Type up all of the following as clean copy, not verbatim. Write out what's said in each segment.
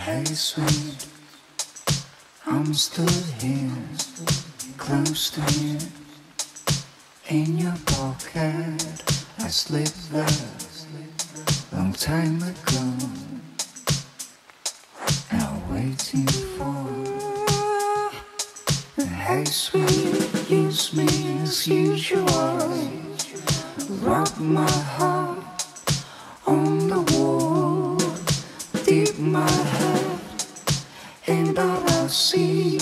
Hey sweet, I'm stood here, close to you. In your pocket, I slipped there, long time ago. Now waiting for. Hey sweet, use me as usual. Rub my heart on the wall, dip my head, and I'll see.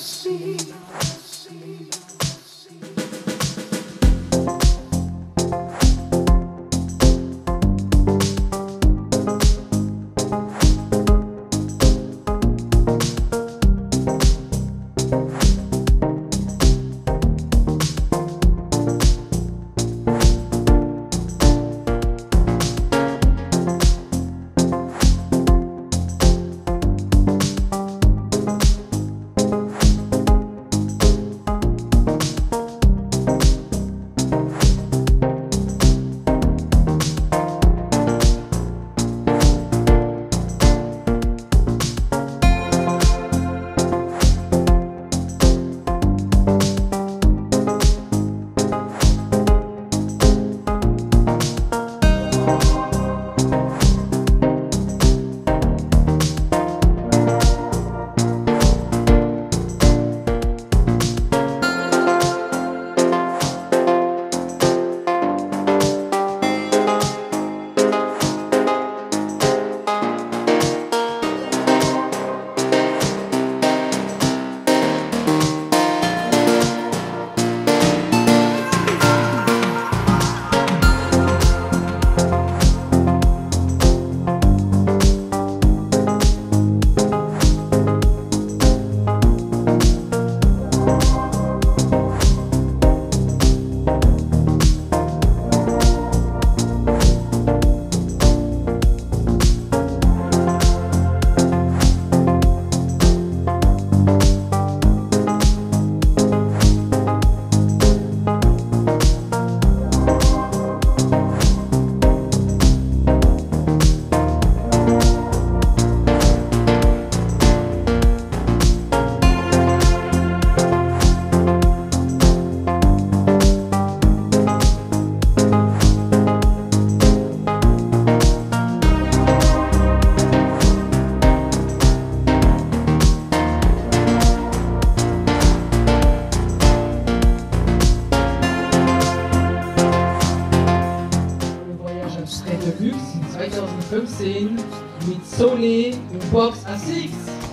Voyage Abstrait Deluxe 2015 mit Solé und Box A6.